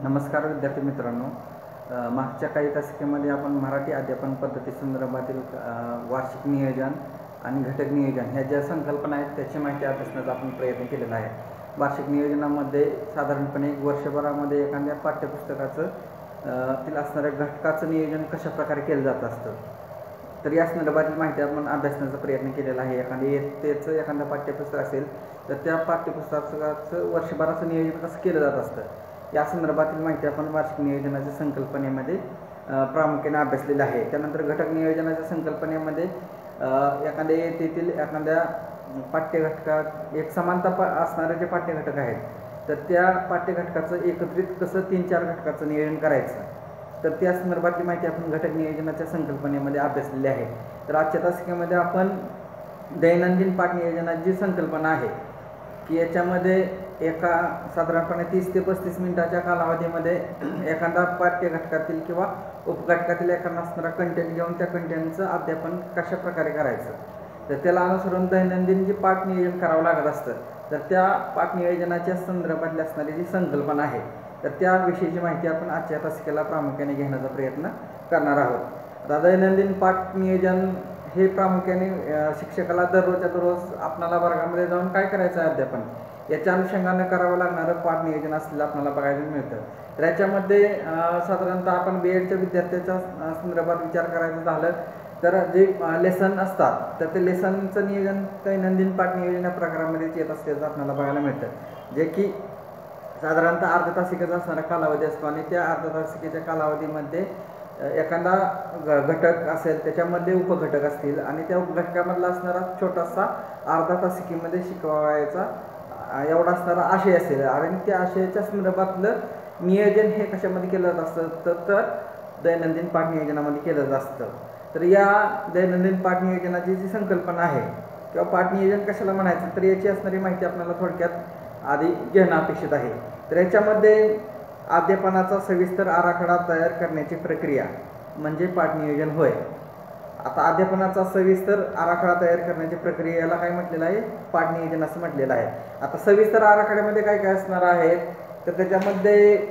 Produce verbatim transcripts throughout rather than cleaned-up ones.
नमस्कार विद्यार्थी मित्रांनो. अ, मागच्या काही तासिकेमध्ये आपण मराठी अध्यापन पद्धती संदर्भातील अ, वार्षिक नियोजन आणि घटक नियोजन ह्या ज्या संकल्पना आहेत त्याची माहिती अभ्यासण्याचा आपण प्रयत्न केलेला आहे. वार्षिक नियोजनामध्ये साधारणपणे एक वर्षभरामध्ये एखाद्या पाठ्यपुस्तकाचं अ, तील असणाऱ्या घटकाचं नियोजन कशा प्रकारे केलं जात असतं, तर या संदर्भातील माहिती आपण अभ्यासण्याचा प्रयत्न केलेला आहे. एखाद्या इयत्तेचं एखादं पाठ्यपुस्तक असेल तर त्या पाठ्यपुस्तकाचं वर्षभराचं नियोजन कसं केलं जात असतं या संदर्भातील माहिती आपण वार्षिक नियोजनाच्या संकल्पनेमध्ये प्रामुख्याने अभ्यासलेली आहे. त्यानंतर घटक नियोजनाच्या संकल्पनेमध्ये एखाद्या येथील एखाद्या पाठ्यघटकात एक समानता पा असणारे जे पाठ्यघटक आहेत तर त्या पाठ्यघटकाचं एकत्रित कसं तीन चार घटकाचं नियोजन करायचं, तर त्या संदर्भातली माहिती आपण घटक नियोजनाच्या संकल्पनेमध्ये अभ्यासलेली आहे. तर आजच्या तासिकेमध्ये आपण दैनंदिन पाठ नियोजनाची जी संकल्पना आहे की याच्यामध्ये एका साधारणपणे तीस ते पस्तीस मिनिटाच्या कालावधीमध्ये एखादा पाठ्यघटकातील किंवा उपघटकातील एखादा असणारा कंटेंट घेऊन त्या कंटेंटचं अध्यापन कशा प्रकारे करायचं, तर त्याला अनुसरून दैनंदिन जे पाठ नियोजन करावं लागत असतं तर त्या पाठ नियोजनाच्या संदर्भातली असणारी जी संकल्पना आहे तर त्याविषयीची माहिती आपण आजच्या तासिकेला प्रामुख्याने घेण्याचा प्रयत्न करणार आहोत. आता दैनंदिन पाठ नियोजन हे प्रामुख्याने शिक्षकाला दररोजच्या दररोज आपणाला वर्गामध्ये जाऊन काय करायचं आहे अध्यापन याच्या अनुषंगाने करावं लागणारं पाठ नियोजन असलेलं आपल्याला बघायला मिळतं. तर याच्यामध्ये साधारणतः आपण बी एडच्या विद्यार्थ्याच्या संदर्भात विचार करायचं झालं तर जे लेसन असतात तर ते लेसनचं नियोजन दैनंदिन पाठ नियोजन या प्रकारामध्येच येत असल्याचं आपल्याला बघायला मिळतं, जे की साधारणतः अर्ध्या तासिकेचा असणारा कालावधी असतो आणि त्या अर्ध्या तासिकेच्या कालावधीमध्ये एखादा घटक असेल त्याच्यामध्ये उपघटक असतील आणि त्या उपघटकामधला असणारा छोटासा अर्धा तासिकेमध्ये शिकवायचा एवढा असणारा आशय असेल आणि त्या आशयाच्या संदर्भातलं नियोजन हे कशामध्ये केलं जात असतं तर तर दैनंदिन पाठ नियोजनामध्ये केलं जात असतं. तर या दैनंदिन पाठ नियोजनाची जी संकल्पना आहे किंवा पाठ नियोजन कशाला म्हणायचं तर याची असणारी माहिती आपल्याला थोडक्यात आधी घेणं अपेक्षित आहे. तर याच्यामध्ये अध्यापनाचा सविस्तर आराखडा तयार करण्याची प्रक्रिया म्हणजे पाठ नियोजन होय. आता अध्यापनाचा सविस्तर आराखडा तयार करण्याची प्रक्रियेला काय म्हटलेलं आहे, पाठ नियोजन असं म्हटलेलं आहे. आता सविस्तर आराखड्यामध्ये काय काय असणार आहेत तर त्याच्यामध्ये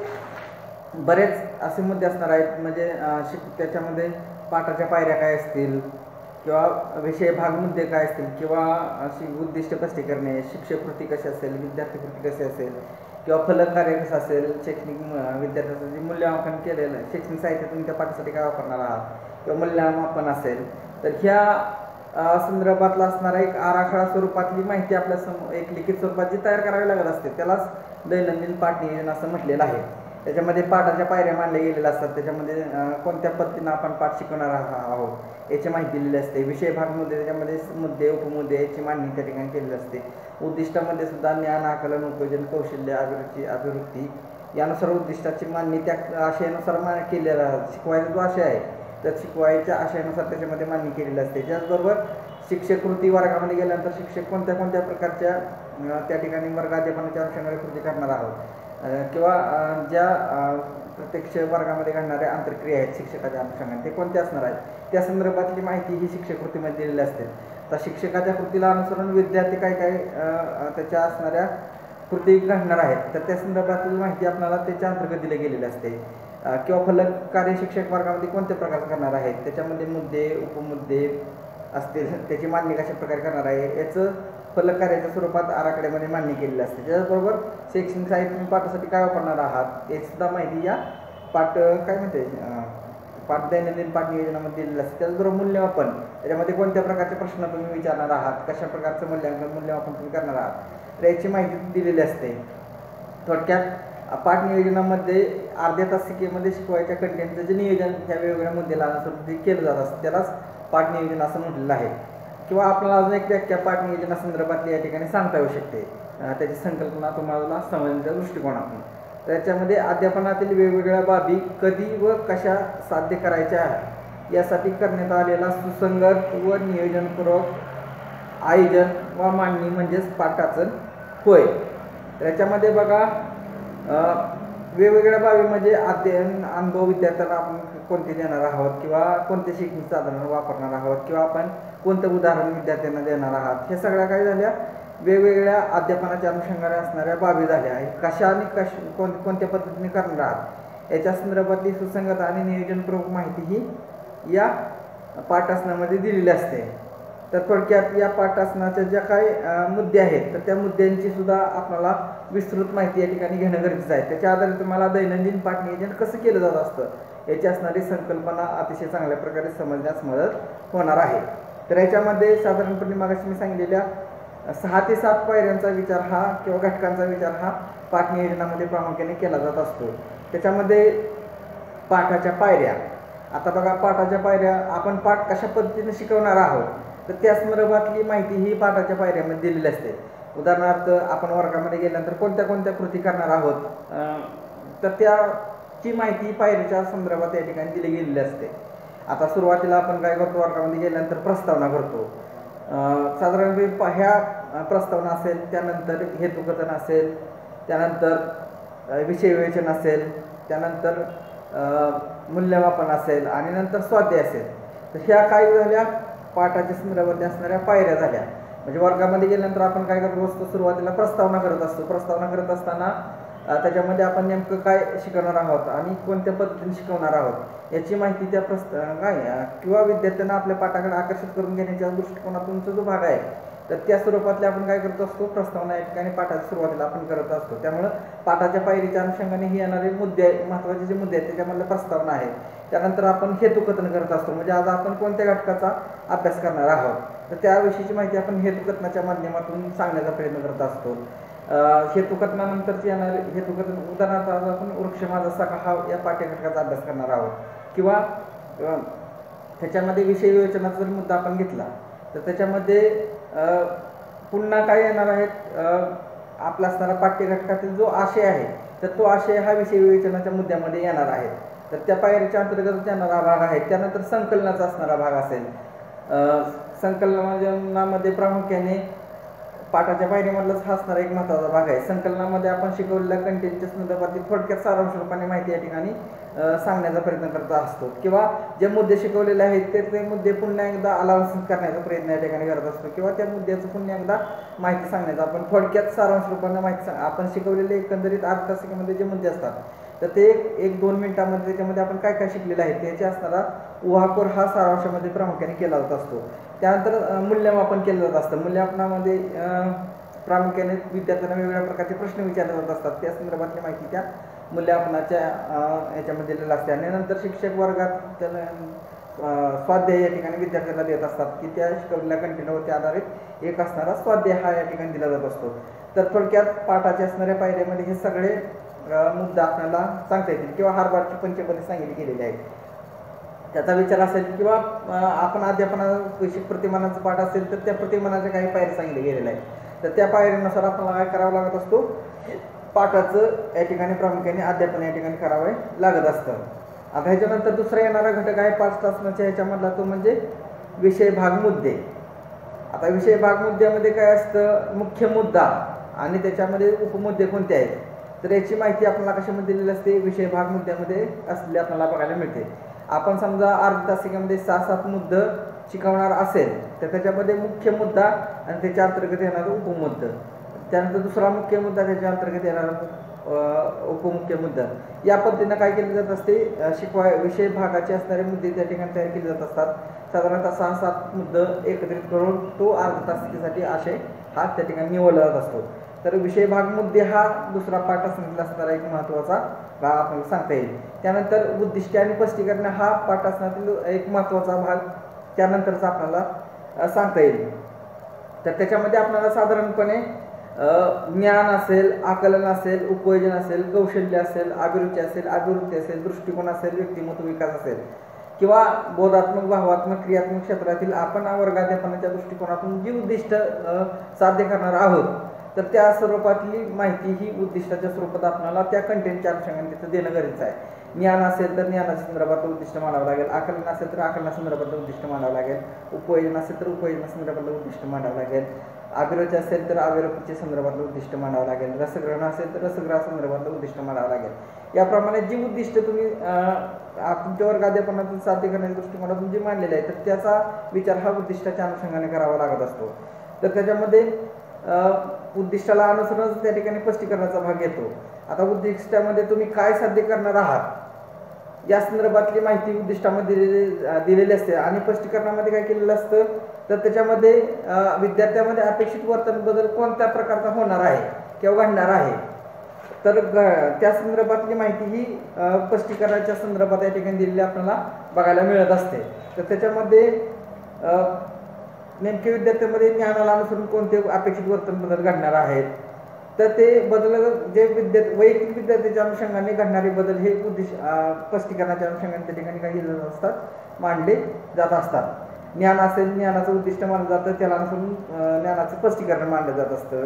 बरेच असे मुद्दे असणार आहेत, म्हणजे शिक त्याच्यामध्ये पाठाच्या पायऱ्या काय असतील किंवा विषय भाग मुद्दे काय असतील किंवा अशी उद्दिष्ट कसे करणे, शिक्षक कृती कशी असेल, विद्यार्थी कृती कशी असेल किंवा फलक कार्य कसं असेल, शैक्षणिक विद्यार्थ्याचं जे मूल्यमापन केलेलं आहे शैक्षणिक साहित्य तुम्ही त्या पाठासाठी काय वापरणार आहात किंवा मूल्यमापन असेल तर ह्या संदर्भातला असणारा एक आराखडा स्वरूपातली माहिती आपल्या सम एक लिखित स्वरूपात जी तयार करावी लागत असते त्यालाच दैनंदिन पाठ नियोजन असं म्हटलेलं आहे. त्याच्यामध्ये पाठाच्या पायऱ्या मांडल्या गेलेल्या असतात, त्याच्यामध्ये कोणत्या पद्धतीनं आपण पाठ शिकवणार आहोत याची माहिती दिलेली असते. विषय भागमध्ये त्याच्यामध्ये मुद्दे उपमुद्दे याची मांडणी त्या ठिकाणी केलेली असते. उद्दिष्टामध्ये सुद्धा ज्ञान आकलन उपयोजन कौशल्य अभिरुची अभिवृत्ती यानुसार उद्दिष्टाची मांडणी त्या आशयानुसार मा केलेला शिकवायचा जो आशय आहे तर शिकवायच्या आशयानुसार त्याच्यामध्ये मांडणी केलेली असते. त्याचबरोबर शिक्षक कृती वर्गामध्ये गेल्यानंतर शिक्षक कोणत्या कोणत्या प्रकारच्या त्या ठिकाणी वर्गाध्यापनाच्या अनुषंगाने कृती करणार आहोत किंवा ज्या प्रत्यक्ष वर्गामध्ये घडणाऱ्या आंतरक्रिया आहेत शिक्षकाच्या अनुषंगाने ते कोणत्या असणार आहेत त्या संदर्भातली माहिती ही शिक्षक कृतीमध्ये दिलेली असते. तर शिक्षकाच्या कृतीला अनुसरून विद्यार्थी काय काय त्याच्या असणाऱ्या कृती घडणार आहेत तर त्या संदर्भातील माहिती आपल्याला त्याच्या अंतर्गत दिली गेलेली असते. किंवा फलक कार्य शिक्षक वर्गामध्ये कोणत्या प्रकार करणार आहेत त्याच्यामध्ये मुद्दे उपमुद्दे असतील त्याची मांडणी कशा प्रकारे करणार आहे याचं फलक कार्याच्या स्वरूपात आराखड्यामध्ये मांडणी केलेली असते. त्याचबरोबर शैक्षणिक साहित्य तुम्ही पाठासाठी काय वापरणार आहात याची सुद्धा माहिती या पाठ काय म्हणते पाठ दैनंदिन पाठ नियोजनामध्ये दिलेलं असते. त्याचबरोबर मूल्यमापन त्याच्यामध्ये कोणत्या प्रकारचे प्रश्न तुम्ही विचारणार आहात, कशा प्रकारचं मूल्यांकन मूल्यमापन तुम्ही करणार आहात तर याची माहिती दिलेली असते. थोडक्यात पाठ नियोजनामध्ये अर्ध्या तासिकेमध्ये शिकवायच्या कंटेंटचं जे नियोजन ह्या वेगवेगळ्या मुद्द्याला अनुसरून जे केलं जात असतं त्यालाच पाठ नियोजन असं म्हटलेलं आहे. किंवा आपल्याला अजून एक व्याख्या पाठ नियोजनासंदर्भातली या ठिकाणी सांगता येऊ शकते, त्याची संकल्पना तुम्हाला समजण्याच्या दृष्टिकोनातून. त्याच्यामध्ये अध्यापनातील वेगवेगळ्या बाबी कधी व कशा साध्य करायच्या यासाठी करण्यात आलेला सुसंगत व नियोजनपूर्वक आयोजन व मांडणी म्हणजेच पाठाचं होय. त्याच्यामध्ये बघा वेगवेगळ्या बाबी म्हणजे अध्ययन अनुभव विद्यार्थ्यांना आपण कोणते देणार आहोत किंवा कोणते शैक्षणिक साधन वापरणार आहोत किंवा आपण कोणतं उदाहरण विद्यार्थ्यांना देणार आहात हे सगळ्या काय झाल्या वेगवेगळ्या अध्यापनाच्या अनुषंगाने असणाऱ्या बाबी झाल्या आहे, कशा आणि कश कोण कोणत्या पद्धतीने करणार आहात याच्या संदर्भातली सुसंगत आणि नियोजनपूर्वक माहिती ही या पाठासनामध्ये दिलेली असते. तर थोडक्यात या पाठासनाच्या ज्या काही मुद्दे आहेत तर त्या मुद्द्यांची सुद्धा आपल्याला विस्तृत माहिती या ठिकाणी घेणं गरजेचं आहे. त्याच्या आधारे तुम्हाला दैनंदिन पाठ नियोजन कसं केलं जात असतं याची असणारी संकल्पना अतिशय चांगल्या प्रकारे समजण्यास मदत होणार आहे. तर याच्यामध्ये साधारणपणे मागाशी मी सांगितलेल्या सहा ते सात पायऱ्यांचा विचार हा किंवा घटकांचा विचार हा पाठ नियोजनामध्ये प्रामुख्याने केला जात असतो. त्याच्यामध्ये पाठाच्या पायऱ्या, आता बघा पाठाच्या पायऱ्या आपण पाठ कशा पद्धतीने शिकवणार आहोत तर त्या संदर्भातली माहिती ही पाठाच्या पायऱ्यामध्ये दिलेली असते. उदाहरणार्थ आपण वर्गामध्ये गेल्यानंतर कोणत्या कोणत्या कृती करणार आहोत तर त्याची माहिती पायरीच्या संदर्भात या ठिकाणी दिली गेलेली असते. आता सुरुवातीला आपण काय करतो, वर्गामध्ये गेल्यानंतर प्रस्तावना करतो. साधारणपणे ह्या प्रस्तावना असेल, त्यानंतर हेतुकथन असेल, त्यानंतर विषय विवेचन असेल, त्यानंतर मूल्यमापन असेल आणि नंतर स्वाध्याय असेल. तर ह्या काय झाल्या पाठाच्या संदर्भात असणाऱ्या पायऱ्या झाल्या. म्हणजे वर्गामध्ये गेल्यानंतर आपण काय करत असतो, सुरुवातीला प्रस्तावना करत असतो. प्रस्तावना करत असताना त्याच्यामध्ये आपण नेमकं काय शिकवणार आहोत आणि कोणत्या पद्धतीने शिकवणार आहोत याची माहिती त्या प्रस्त काय किंवा विद्यार्थ्यांना आपल्या पाठाकडे आकर्षित करून घेण्याच्या दृष्टिकोनातूनचा जो भाग आहे तर त्या स्वरूपातले आपण काय करत असतो, प्रस्तावना या ठिकाणी पाठाच्या सुरुवातीला आपण करत असतो. त्यामुळं पाठाच्या पायरीच्या अनुषंगाने ही येणारे मुद्दे, महत्त्वाचे जे मुद्दे आहेत त्याच्यामधल्या प्रस्तावना आहे. त्यानंतर आपण हेतुकथन करत असतो, म्हणजे आज आपण कोणत्या घटकाचा अभ्यास करणार आहोत तर त्याविषयीची माहिती आपण हेतुकथनाच्या माध्यमातून सांगण्याचा प्रयत्न करत असतो. हेतुकथनानंतरची येणारे हेतुकथन, उदाहरणार्थ आज आपण वृक्ष माझा सखा हा या पाठ्यघटकाचा अभ्यास करणार आहोत किंवा त्याच्यामध्ये विषय विवेचनाचा जर मुद्दा आपण घेतला तर त्याच्यामध्ये पुन्हा काय येणार आहेत, आपला असणारा पाठ्यघटकातील जो आशय आहे तर तो आशय हा विषय विवेचनाच्या मुद्द्यामध्ये येणार आहे. तर त्या पायरीच्या अंतर्गत येणारा भाग आहे. त्यानंतर संकलनाचा असणारा भाग असेल. संकलनामध्ये प्रामुख्याने पाठाच्या पायरीमधलाच हा असणारा एक महत्त्वाचा भाग आहे. संकलनामध्ये आपण शिकवलेल्या कंटेंटच्या संदर्भातील थोडक्यात सारांश रूपाने माहिती या ठिकाणी सांगण्याचा प्रयत्न करत असतो किंवा जे मुद्दे शिकवलेले आहेत ते ते मुद्दे पुन्हा एकदा अनावश्यक करण्याचा प्रयत्न या ठिकाणी करत असतो किंवा त्या मुद्द्याचं पुन्हा एकदा माहिती सांगण्याचा आपण थोडक्यात सारांश रूपाने माहिती सांग आपण शिकवलेले एकंदरीत अर्ध तासिकेमध्ये जे मुद्दे असतात तर ते एक एक दोन मिनिटांमध्ये त्याच्यामध्ये आपण काय काय शिकलेलं आहे त्याचे असणारा उहापोर हा सारांशामध्ये प्रामुख्याने केला जात असतो. त्यानंतर मूल्यमापन केलं जात असतं. मूल्यमापनामध्ये प्रामुख्याने विद्यार्थ्यांना वेगवेगळ्या प्रकारचे प्रश्न विचारले जात असतात. त्या संदर्भातली माहिती त्या मूल्यमापनाच्या याच्यामध्ये दिलेलं असते. आणि नंतर शिक्षक वर्गात त्याला स्वाध्याय या ठिकाणी विद्यार्थ्यांना देत असतात की त्या शिकवलेल्या कंटेंटवरती आधारित एक असणारा स्वाध्याय हा या ठिकाणी दिला जात असतो. तर थोडक्यात पाठाच्या असणाऱ्या पायऱ्यामध्ये हे सगळे मुद्दा आपल्याला सांगता येतील किंवा हार्वर्डची पंचपदी सांगितली गेलेली आहे. त्याचा विचार असेल किंवा आपण अध्यापना वैश्विक प्रतिमानाचा पाठ असेल तर त्या प्रतिमानाच्या काही पायऱ्या सांगितले गेलेल्या आहेत. तर त्या पायऱ्यानुसार आपल्याला काय करावं लागत असतो, पाठाचं या ठिकाणी प्रामुख्याने अध्यापन या ठिकाणी करावे लागत असतं. आता ह्याच्यानंतर दुसरा येणारा घटक आहे पाच तासाच्या ह्याच्यामधला, तो म्हणजे विषय भाग मुद्दे. आता विषय भाग मुद्द्यामध्ये काय असतं, मुख्य मुद्दा आणि त्याच्यामध्ये उपमुद्दे कोणते आहेत तर याची माहिती आपल्याला कशामध्ये दिलेली असते, विषय भाग मुद्द्यामध्ये असलेली आपल्याला बघायला मिळते. आपण समजा अर्ध तासिकेमध्ये सहा सात मुद्दे शिकवणार असेल तर त्याच्यामध्ये मुख्य मुद्दा आणि त्याच्या अंतर्गत येणारं उपमुद्दा, त्यानंतर दुसरा मुख्य मुद्दा त्याच्या अंतर्गत येणारा उपमुख्य मुद्दा, या पद्धतीनं काय केले जात असते, शिकवा विषय भागाचे असणारे मुद्दे त्या ठिकाणी तयार केले जात असतात. साधारणतः सहा सात मुद्दे एकत्रित करून तो अर्ध तासिकेसाठी आशय हा त्या ठिकाणी निवडला जात असतो. तर विषय भाग मुद्दे हा दुसरा पाठासनातला असणारा एक महत्त्वाचा भाग आपल्याला सांगता येईल. त्यानंतर उद्दिष्टे आणि स्पष्टीकरण हा पाठासनातील एक महत्त्वाचा भाग त्यानंतरचा आपल्याला सांगता येईल. तर त्याच्यामध्ये आपल्याला साधारणपणे ज्ञान असेल, आकलन असेल, उपयोजन असेल, कौशल्य असेल, अभिरुची असेल, अभिवृत्ती असेल, दृष्टिकोन असेल, व्यक्तिमत्व विकास असेल किंवा बोधात्मक, भावात्मक, क्रियात्मक क्षेत्रातील आपण वर्गाध्यापनाच्या दृष्टिकोनातून जी उद्दिष्ट साध्य करणार आहोत तर त्या स्वरूपातली माहिती ही उद्दिष्टाच्या स्वरूपात आपल्याला त्या कंटेंटच्या अनुषंगाने तिथं देणं गरजेचं आहे. ज्ञान असेल तर ज्ञानाच्या संदर्भात उद्दिष्ट मांडावं लागेल, आकलन असेल तर आकलना संदर्भातलं उद्दिष्ट मांडावं लागेल, उपयोजन असेल तर उपयोजना संदर्भातलं उद्दिष्ट मांडावं लागेल, अभिरुची असेल तर अभिरुचीच्या संदर्भातलं उद्दिष्ट मांडावं लागेल, रसग्रहण असेल तर रसग्रह संदर्भातलं उद्दिष्ट मांडावं लागेल. याप्रमाणे जी उद्दिष्ट तुम्ही तुमच्या वर्गाध्यापनातून साध्य करण्याच्या दृष्टिकोनातून जी मांडलेली आहे तर त्याचा विचार हा उद्दिष्टाच्या अनुषंगाने करावा लागत असतो. तर त्याच्यामध्ये उद्दिष्टाला अनुसरूनच त्या ठिकाणी स्पष्टीकरणाचा भाग येतो. आता उद्दिष्टामध्ये तुम्ही काय साध्य करणार आहात या संदर्भातली माहिती उद्दिष्टामध्ये दिलेली दिलेली असते आणि स्पष्टीकरणामध्ये काय केलेलं असतं तर त्याच्यामध्ये विद्यार्थ्यामध्ये अपेक्षित वर्तन बदल कोणत्या प्रकारचा होणार आहे किंवा घडणार आहे तर त्या संदर्भातली माहिती ही स्पष्टीकरणाच्या संदर्भात या ठिकाणी दिलेली आपल्याला बघायला मिळत असते. तर त्याच्यामध्ये नेमके विद्यार्थ्यांमध्ये ज्ञानाला अनुसरून कोणते अपेक्षित वर्तन बदल घडणार आहेत तर ते बदल जे विद्यार्थी वैयक्तिक विद्यार्थ्याच्या अनुषंगाने घडणारे बदल हे उद्दिष्ट स्पष्टीकरणाच्या अनुषंगाने त्या ठिकाणी काही असतात मांडले जात असतात. ज्ञान असेल ज्ञानाचं उद्दिष्ट मानलं जातं त्याला अनुसरून ज्ञानाचं स्पष्टीकरण मानलं जात असतं.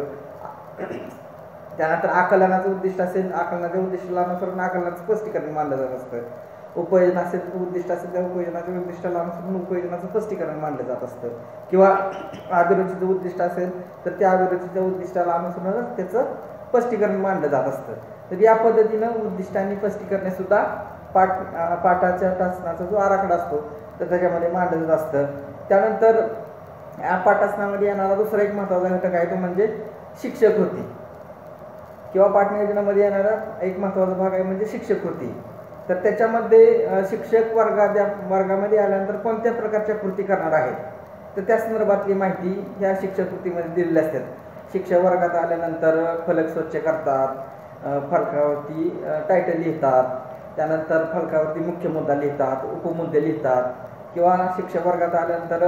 त्यानंतर आकलनाचं उद्दिष्ट असेल आकलनाच्या उद्दिष्टाला अनुसरून आकलनाचं स्पष्टीकरण मानलं जात असतं. उपयोजन असेल उद्दिष्ट असेल त्या उपयोजनाच्या उद्दिष्टाला अनुसरून उपयोजनाचं स्पष्टीकरण मानलं जात असतं किंवा अभिरुचीचं उद्दिष्ट असेल तर त्या अभिरुचीच्या उद्दिष्टाला अनुसरूनच त्याचं स्पष्टीकरण मानलं जात असतं. तर या पद्धतीनं उद्दिष्ट आणि स्पष्टीकरणे सुद्धा पाठ पाठाच्या तासनाचा जो आराखडा असतो तर त्याच्यामध्ये मांडलं जात असतं. त्यानंतर या पाठासनामध्ये येणारा दुसरा एक महत्त्वाचा घटक आहे तो म्हणजे शिक्षक कृती किंवा पाठ नियोजनामध्ये येणारा एक महत्त्वाचा भाग आहे म्हणजे शिक्षक कृती. तर त्याच्यामध्ये शिक्षक वर्गात वर्गामध्ये आल्यानंतर कोणत्या प्रकारच्या कृती करणार आहेत तर त्या संदर्भातली माहिती ह्या शिक्षक कृतीमध्ये दिलेली असतात. शिक्षक वर्गात आल्यानंतर फलक स्वच्छ करतात, फलकावरती टायटल लिहितात, त्यानंतर फलकावरती मुख्य मुद्दा लिहितात, उपमुद्दे लिहितात किंवा शिक्षक वर्गात आल्यानंतर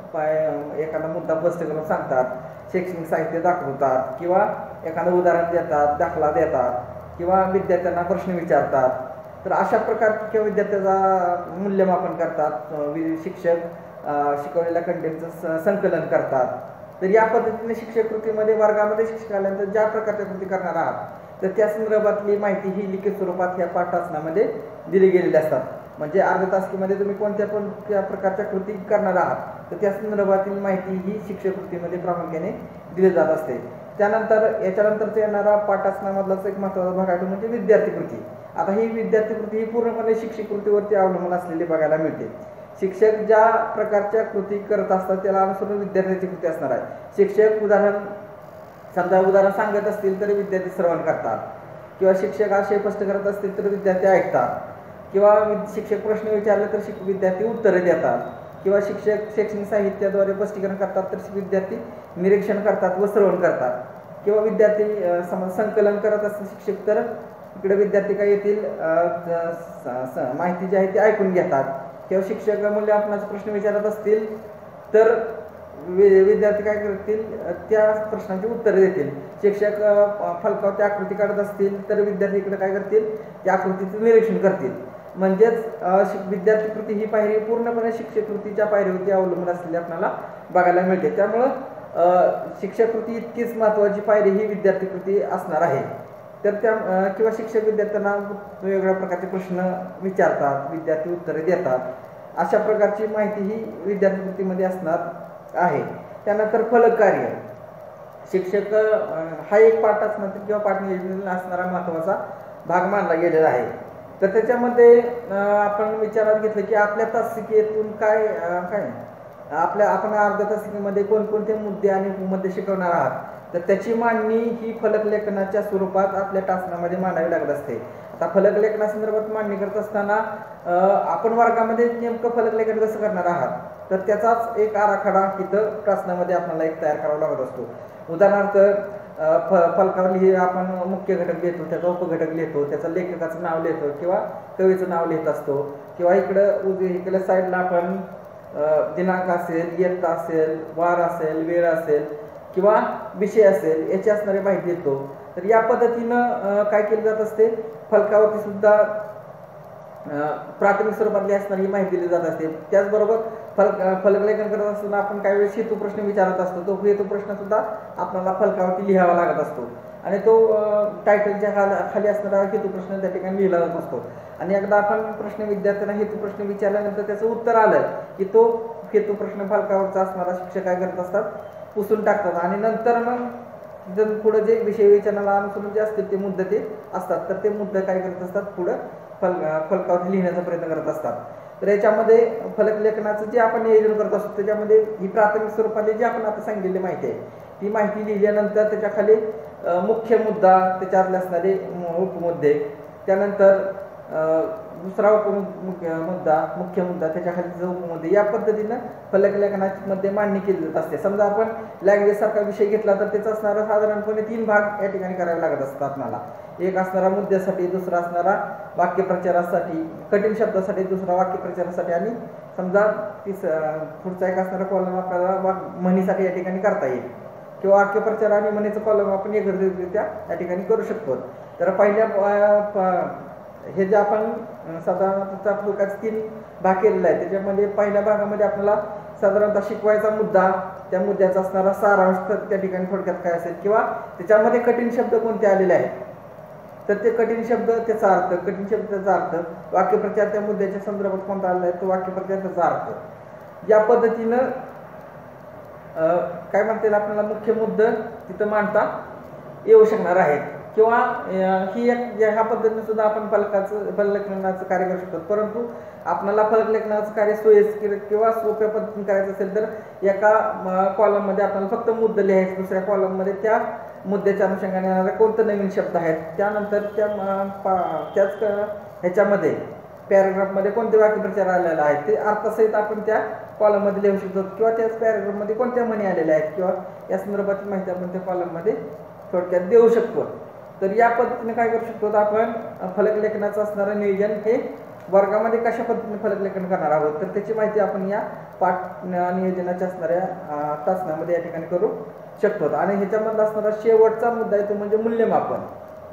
एखादा मुद्दा स्पष्ट करून सांगतात, शैक्षणिक साहित्य दाखवतात किंवा एखादं उदाहरण देतात, दाखला देतात किंवा विद्यार्थ्यांना प्रश्न विचारतात. तर अशा प्रकारच्या विद्यार्थ्याचा मूल्यमापन करतात, शिक्षक शिकवलेल्या कंटेंटचं संकलन करतात. तर या पद्धतीने शिक्षक कृतीमध्ये वर्गामध्ये शिक्षक आल्यानंतर ज्या प्रकारच्या कृती करणार आहात तर त्या संदर्भातली माहिती ही लिखित स्वरूपात ह्या पाठासनामध्ये दिली गेलेली असतात. म्हणजे अर्ध्या तासिकेमध्ये तुम्ही कोणत्या पण त्या प्रकारच्या कृती करणार आहात तर त्या संदर्भातील माहिती ही शिक्षक कृतीमध्ये प्रामुख्याने दिली जात असते. त्यानंतर याच्यानंतरचा येणारा पाठासनामधलाच एक महत्त्वाचा भाग आहे म्हणजे विद्यार्थी कृती. आता ही विद्यार्थी कृती ही पूर्णपणे शिक्षक कृतीवरती अवलंबून असलेली बघायला मिळते. शिक्षक ज्या प्रकारच्या कृती करत असतात त्याला अनुसरून विद्यार्थ्याची कृती असणार आहे. शिक्षक उदाहरण समजा उदाहरण सांगत असतील तर विद्यार्थी श्रवण करतात किंवा शिक्षक आशय स्पष्ट करत असतील तर विद्यार्थी ऐकतात किंवा शिक्षक प्रश्न विचारले तर शिक विद्यार्थी उत्तरे देतात किंवा शिक्षक शैक्षणिक साहित्याद्वारे स्पष्टीकरण करतात तर विद्यार्थी निरीक्षण करतात व श्रवण करतात किंवा विद्यार्थी समज संकलन करत असतील शिक्षक तर इकडे विद्यार्थी काय येतील माहिती जी आहे ती ऐकून घेतात किंवा शिक्षक मूल्यमापनाचे प्रश्न विचारत असतील तर विद्यार्थी काय करतील त्या प्रश्नांची उत्तरे देतील. शिक्षक फलकावरती आकृती काढत असतील तर विद्यार्थी इकडे काय करतील त्या आकृतीचं निरीक्षण करतील. म्हणजेच विद्यार्थी कृती ही पायरी पूर्णपणे शिक्षक कृतीच्या पायरीवरती अवलंबून असलेली आपल्याला बघायला मिळते. त्यामुळं शिक्षक कृती इतकीच महत्त्वाची पायरी ही विद्यार्थी कृती असणार आहे. तर त्या किंवा शिक्षक विद्यार्थ्यांना वेगवेगळ्या प्रकारचे प्रश्न विचारतात, विद्यार्थी उत्तरे देतात, अशा प्रकारची माहिती ही विद्यार्थी कृतीमध्ये असणार आहे. त्यानंतर फलक कार्य शिक्षक हा एक पाठ असणार किंवा पाठ नियोजन असणारा महत्त्वाचा भाग मानला गेलेला आहे. तर त्याच्यामध्ये आपण विचारात घेतलं की आपल्या तासिकेतून काय काय आपल्या आपण अर्ध्या तासिकेमध्ये कोणकोणते मुद्दे आणि उपमुद्दे शिकवणार आहात तर त्याची मांडणी ही फलक लेखनाच्या स्वरूपात आपल्या तासनामध्ये मांडावी लागत असते. आता फलक लेखनासंदर्भात मांडणी करत असताना आपण वर्गामध्ये नेमकं फलक लेखन कसं करणार आहात तर त्याचाच एक आराखडा इथं तासनामध्ये आपल्याला एक तयार करावा लागत असतो. उदाहरणार्थ फ फलकावर लिहि आपण मुख्य घटक लिहितो, त्याचा उपघटक लिहितो, त्याचं लेखकाचं नाव लिहितो किंवा कवीचं नाव लिहित असतो किंवा इकडं इकडल्या साईडला आपण दिनांक असेल, इयत्ता असेल, वार असेल, वेळ असेल किंवा विषय असेल याची असणारी माहिती देतो. तर या पद्धतीनं काय केलं जात असते फलकावरती सुद्धा प्राथमिक स्वरूपातली असणारी माहिती दिली जात असते. त्याचबरोबर फलक फलकलेखन करत असताना आपण काही वेळेस हेतू प्रश्न विचारत असतो, तो हेतू प्रश्न सुद्धा आपल्याला फलकावरती लिहावा लागत असतो आणि तो टायटलच्या खाली खाली असणारा हेतू प्रश्न त्या ठिकाणी लिहिला जात असतो. आणि एकदा आपण प्रश्न विद्यार्थ्यांना हेतू प्रश्न विचारल्यानंतर त्याचं उत्तर आलं की तो हेतू प्रश्न फलकावरचा असणारा शिक्षक काय करत असतात पुसून टाकतात आणि नंतर मग जर पुढं जे विषय विचारणाला अनुसरून जे असतील ते मुद्दे ते असतात तर ते मुद्दे काय करत असतात पुढं फल फलकावरती लिहिण्याचा प्रयत्न करत असतात. तर याच्यामध्ये फलक लेखनाचं जे आपण नियोजन करत असतो त्याच्यामध्ये ही प्राथमिक स्वरूपातली जी आपण आता सांगितलेली माहिती आहे ती माहिती लिहिल्यानंतर त्याच्या खाली मुख्य मुद्दा, त्याच्यातले असणारे उपमुद्दे, त्यानंतर दुसरा उपमुख्य मुद्दा, मुख्य मुद्दा, त्याच्या खाली जो उपमुद्दे, या पद्धतीनं फलक लेखनामध्ये मांडणी केली जात असते. समजा आपण लँग्वेज सारखा विषय घेतला तर त्याचा असणारा साधारणपणे तीन भाग या ठिकाणी करावे लागत असतात आपल्याला. एक असणारा मुद्द्यासाठी, दुसरा असणारा वाक्यप्रचारासाठी, कठीण शब्दासाठी, दुसरा वाक्यप्रचारासाठी, आणि समजा तीस पुढचा एक असणारा कॉलम आपल्याला म्हणीसाठी या ठिकाणी करता येईल, किंवा वाक्यप्रचार आणि म्हणीचं कॉलम आपण एकत्रितरित्या या ठिकाणी करू शकतो. तर पहिल्या हे जे आपण साधारणतः पुस्तकाचे तीन भाग केलेले आहेत, त्याच्यामध्ये पहिल्या भागामध्ये आपल्याला साधारणतः शिकवायचा मुद्दा, त्या मुद्द्याचा असणारा सारांश त्या ठिकाणी थोडक्यात काय असेल, किंवा त्याच्यामध्ये कठीण शब्द कोणते आलेले आहेत तर ते कठीण शब्द त्याचा अर्थ, कठीण शब्द त्याचा अर्थ, वाक्यप्रचार त्या मुद्द्याच्या संदर्भात कोणता आलेला आहे तो वाक्यप्रचार त्याचा अर्थ, या पद्धतीनं काय म्हणता येईल आपल्याला मुख्य मुद्दे तिथं मांडता येऊ शकणार आहेत. किंवा ही एक ह्या पद्धतीने सुद्धा आपण फलकाचं फलकलेखनाचं कार्य करू शकतो. परंतु आपल्याला फलकलेखनाचं कार्य सोयीस्कर किंवा सोप्या पद्धतीने करायचं असेल तर एका कॉलममध्ये आपल्याला फक्त मुद्दे लिहायचे, दुसऱ्या कॉलममध्ये त्या मुद्द्याच्या अनुषंगाने येणारे कोणते नवीन शब्द आहेत, त्यानंतर त्या त्याच ह्याच्यामध्ये पॅराग्राफमध्ये कोणते वाक्यप्रचार आलेला आहे ते अर्थसहित आपण त्या कॉलममध्ये लिहू शकतो, किंवा त्याच पॅराग्राफमध्ये कोणत्या म्हणी आलेल्या आहेत किंवा या संदर्भातील माहिती आपण त्या कॉलममध्ये थोडक्यात देऊ शकतो. तर या पद्धतीने काय करू शकतो, आपण फलकलेखनाचं असणारं नियोजन हे वर्गामध्ये कशा पद्धतीने फलकलेखन करणार आहोत तर त्याची माहिती आपण या पाठ नियोजनाच्या असणाऱ्या तासनामध्ये या ठिकाणी करू शकतो. आणि ह्याच्यामध्ये असणारा शेवटचा मुद्दा आहे तो म्हणजे मूल्यमापन.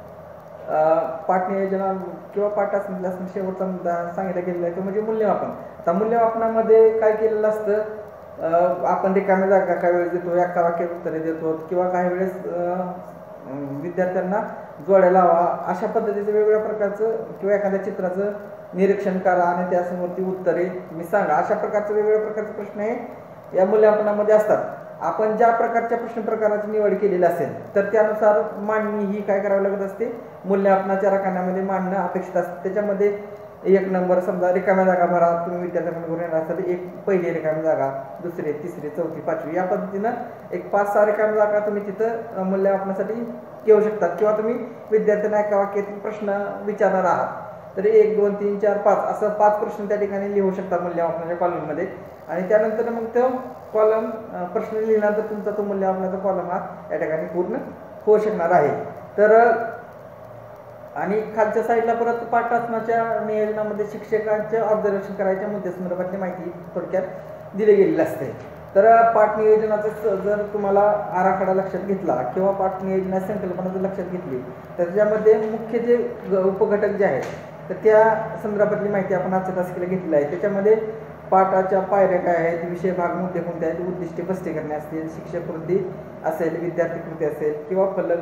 पाठ नियोजना किंवा पाठामध्ये असणारा शेवटचा मुद्दा सांगितला गेलेला आहे तो म्हणजे मूल्यमापन. आता मूल्यमापनामध्ये काय केलेलं असतं, आपण रिकाम्या जागा काही वेळेस देतो, एका वाक्यात उत्तरे देतो, किंवा काही वेळेस विद्यार्थ्यांना जोड्या लावा, अशा पद्धतीचं वेगवेगळ्या प्रकारचं, किंवा एखाद्या चित्राचं निरीक्षण करा आणि त्यासमोरती उत्तरे तुम्ही सांगा, अशा प्रकारचे वेगवेगळ्या प्रकारचे प्रश्न हे या मूल्यमापनामध्ये असतात. आपण ज्या प्रकारच्या प्रश्न प्रकाराची निवड केलेली असेल तर त्यानुसार मांडणी ही काय करावी लागत असते, मूल्यमापनाच्या रकान्यामध्ये मांडणं अपेक्षित असतं. त्याच्यामध्ये एक नंबर समजा रिकाम्या जागा भरा, तुम्ही विद्यार्थ्यांना घेऊन येणार असाल एक पहिली रिकामी जागा, दुसरी, तिसरी, चौथी, पाचवी, या पद्धतीनं एक पाच सहा रिकाम्या जागा तुम्ही तिथं मूल्यमापनासाठी घेऊ शकतात. किंवा तुम्ही विद्यार्थ्यांना एका वाक्यातील प्रश्न विचारणार आहात तर एक दोन तीन चार पाच असं पाच प्रश्न त्या ठिकाणी लिहू शकता मूल्यमापनाच्या कॉलममध्ये. आणि त्यानंतर मग तो कॉलम प्रश्न लिहिल्यानंतर तुमचा तो मूल्यमापनाचा कॉलम हा या ठिकाणी पूर्ण होऊ शकणार आहे. तर आणि खालच्या साईडला परत पाठासनाच्या नियोजनामध्ये शिक्षकांच्या ऑब्झर्वेशन करायच्या मुद्द्यासंदर्भातली माहिती थोडक्यात दिली गेलेली असते. तर पाठ नियोजनाचं जर तुम्हाला आराखडा लक्षात घेतला किंवा पाठ नियोजना संकल्पना जर लक्षात घेतली तर त्याच्यामध्ये मुख्य जे उपघटक जे आहेत तर त्या संदर्भातली माहिती आपण आजच्या तासिकेला घेतलेली आहे. त्याच्यामध्ये पाठाच्या पायऱ्या काय आहेत, विषय भाग मुद्दे कोणते आहेत, उद्दिष्टे स्पष्टीकरणे असतील, शिक्षकवृत्ती असेल, विद्यार्थी कृती असेल, किंवा फलक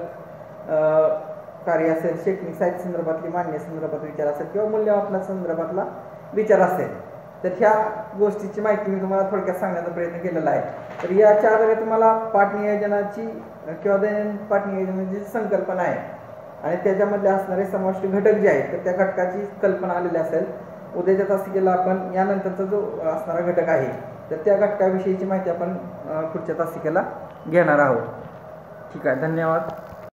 कार्य असेल, शैक्षणिक साहित्य संदर्भातली मांडणी संदर्भात विचार असेल, किंवा मूल्यमापना संदर्भातला विचार असेल. तर ह्या गोष्टीची माहिती मी तुम्हाला थोडक्यात सांगण्याचा प्रयत्न केलेला आहे. तर याच्या आधारे तुम्हाला पाठ नियोजनाची किंवा दैनंदिन पाठ नियोजनाची संकल्पना आहे आणि त्याच्यामध्ये असणारे समाविष्ट घटक जे आहेत तर त्या घटकाची कल्पना आलेली असेल. उद्याच्या तासिकेला आपण यानंतरचा जो असणारा घटक आहे तर त्या घटकाविषयीची माहिती आपण पुढच्या तासिकेला घेणार आहोत. ठीक आहे, धन्यवाद.